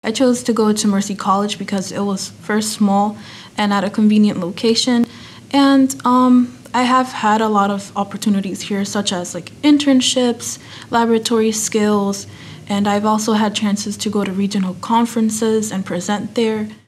I chose to go to Mercy College because it was first small and at a convenient location. And I have had a lot of opportunities here, such as like internships, laboratory skills, and I've also had chances to go to regional conferences and present there.